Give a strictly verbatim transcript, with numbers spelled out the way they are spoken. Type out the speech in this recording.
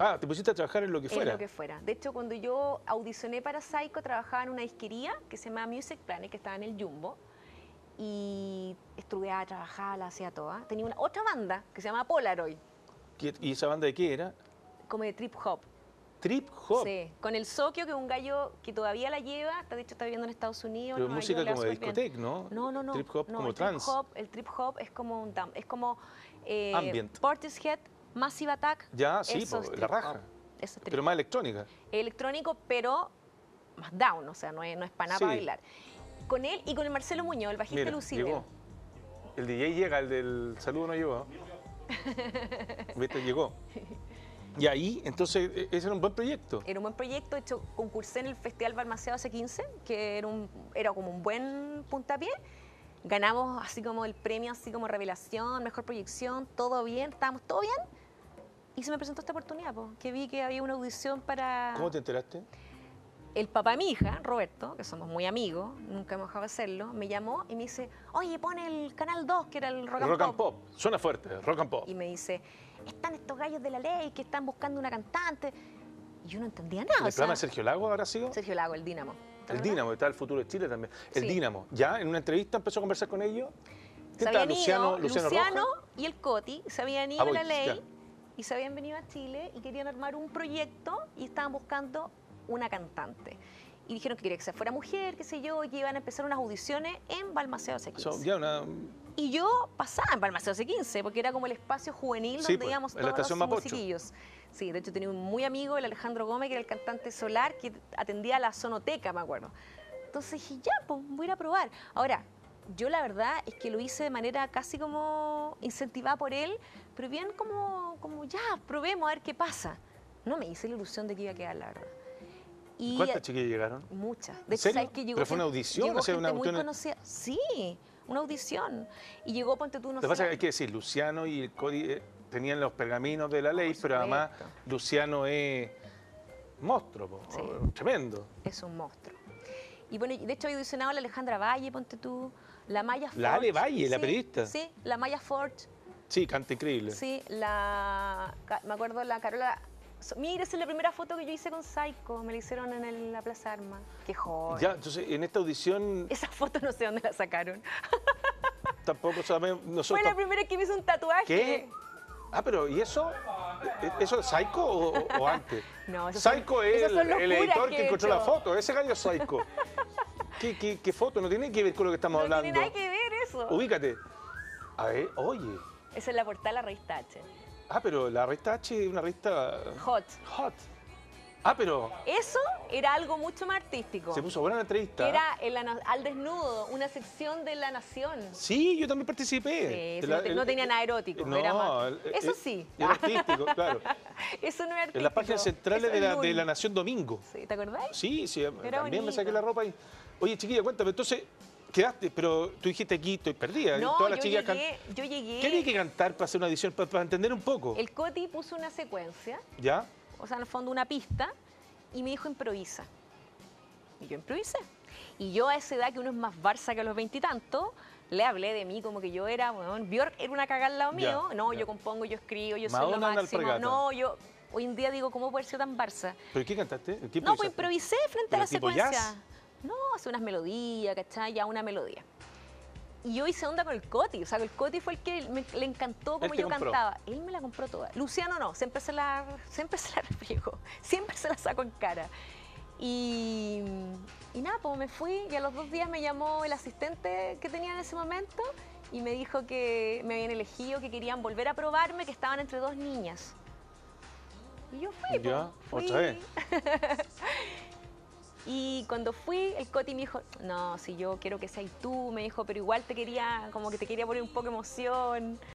Ah, te pusiste a trabajar en lo que En fuera. lo que fuera. De hecho, cuando yo audicioné para Psycho, trabajaba en una disquería que se llama Music Planet, que estaba en el Jumbo. Y estudiaba, trabajaba, la hacía toda. Tenía una otra banda que se llama Polaroid, ¿Qué- ¿Y esa banda de qué era? como de trip hop. Trip Hop. Sí, con el Sokio, que es un gallo que todavía la lleva, está, de hecho está viviendo en Estados Unidos. Pero en Nueva música York, le va como de súper bien. discoteca, ¿no? No, no, no. Trip Hop no, como el trance. Trip hop, el trip hop es como un dam- es como eh, Ambient. Portishead, Massive Attack. Ya, sí, eso po, es la trip raja. hop. Eso es trip Pero más electrónica. electrónico, pero más down, o sea, no es, no es para nada Sí. para bailar. Con él y con el Marcelo Muñoz, el bajista Mira, Lucibel. llegó. El D J llega, el del saludo no llegó. ¿Viste? Llegó. Y ahí, entonces, e- ese era un buen proyecto. Era un buen proyecto, de hecho, concursé en el Festival Balmaceda hace quince, que era, un, era como un buen puntapié. Ganamos así como el premio, así como revelación, mejor proyección, todo bien, estábamos todo bien. Y se me presentó esta oportunidad, po, que vi que había una audición para... ¿Cómo te enteraste? El papá de mi hija, Roberto, que somos muy amigos, nunca hemos dejado de hacerlo, me llamó y me dice, oye, pon el Canal dos, que era el Rock and Rock Pop. and Pop. Suena fuerte, Rock and Pop. Y me dice, están estos gallos de la ley que están buscando una cantante. Y yo no entendía nada. ¿El o sea, programa de Sergio Lago habrá sido? Sergio Lago, el Dínamo. ¿te El acuerdas? Dínamo, está el futuro de Chile también. El Sí. Dínamo. Ya, en una entrevista empezó a conversar con ellos. Se ¿Quién está? habían Luciano, ido, Luciano, Luciano Rojas. y el Coti se habían ido Ah, a voy, la ley ya. y se habían venido a Chile y querían armar un proyecto y estaban buscando una cantante. Y dijeron que quería que se fuera mujer, qué sé yo, y que iban a empezar unas audiciones en Balmaceda C quince. Son ya una... Y yo pasaba en Balmaceda C quince, porque era como el espacio juvenil Sí, donde pues, íbamos en la todos estación los Mapocho. musiquillos. Sí, de hecho tenía un muy amigo, el Alejandro Gómez, que era el cantante solar, que atendía a la sonoteca, me acuerdo. Entonces dije, ya, pues voy a ir a probar. Ahora, yo la verdad es que lo hice de manera casi como incentivada por él, pero bien como, como ya, probemos a ver qué pasa. No me hice la ilusión de que iba a quedar, la verdad. Y ¿Cuántas chiquillas llegaron? muchas. ¿En De hecho, serio? ¿sabes qué? Llegó ¿Pero fue una gente- audición? Llegó O sea, gente una muy audición- conocida. Sí, una audición. Y llegó, ponte tú, no Lo que sé. pasa es que hay que decir, Luciano y el Cody eh, tenían los pergaminos de la ley, por pero además supuesto. Luciano es monstruo, po, Sí. tremendo. Es un monstruo. Y bueno, de hecho había audicionado a la Alejandra Valle, ponte tú, la Maya Forge. La Ale Valle, la sí, periodista. Sí, la Maya Forge, Sí, canta increíble. sí, la... ca- me acuerdo la Carola... so- Mira, esa es la primera foto que yo hice con Psycho, me la hicieron en el- la Plaza Armas. Qué joven. Ya, entonces en esta audición Esa foto no sé dónde la sacaron. tampoco sabemos Fue nosotros. la primera que me hizo un tatuaje. ¿Qué? Ah, pero ¿y eso? ¿E- ¿Eso es Psycho o, o- o antes? No, esos son- Psycho es esas el, son locuras el editor que que he encontró hecho. la foto, ese gallo es Psycho. ¿Qué, qué, qué foto? No tiene que ver con lo que estamos No hablando. tiene nada que ver eso. Ubícate. A ver, oye. Esa es la portada de la revista H. Ah, pero la revista H es una revista Hot. hot. Ah, pero Eso era algo mucho más artístico. se puso buena la entrevista. Que era el ana- al desnudo, una sección de La Nación. Sí, yo también participé. Sí, De eso la- no, te- el- no tenía nada erótico. No, era más- el- eso el- sí. Era artístico, claro. Eso no era artístico. En las páginas centrales Eso de es la, de lunes. la Nación Domingo. Sí, ¿te acordás? Sí, sí, también me bonito. saqué la ropa ahí. Oye, chiquilla, cuéntame, entonces, quedaste, pero tú dijiste aquí, estoy perdida. No, Todas las yo chiquillas can- llegué, yo llegué. ¿Qué había que cantar para hacer una edición, para, para entender un poco? El Coti puso una secuencia, ¿Ya? o sea, en el fondo una pista, y me dijo improvisa. Y yo improvisé. Y yo a esa edad, que uno es más Barça que a los veintitantos, le hablé de mí como que yo era, bueno, Björk era una cagada al lado Ya, mío. No, ya. yo compongo, yo escribo, yo soy Madonna lo en la máximo. alpargata. No, yo hoy en día digo, ¿cómo puede ser tan Barça? ¿Pero qué cantaste? ¿Qué No, pues improvisaste? improvisé frente a ¿Pero la tipo secuencia. jazz? No, hace unas melodías, ¿cachai? Ya una melodía. Y yo hice onda con el Coti, o sea, el Coti fue el que me- le encantó como Él te yo compró. cantaba. Él me la compró toda. Luciano no, siempre se la, siempre se la refriego, siempre se la saco en cara. Y, y nada, pues me fui y a los dos días me llamó el asistente que tenía en ese momento y me dijo que me habían elegido, que querían volver a probarme, que estaban entre dos niñas. Y yo fui, pues, Ya, fui. otra vez. Y cuando fui, el Coti me dijo, no, si yo quiero que seas tú, me dijo, pero igual te quería, como que te quería poner un poco de emoción.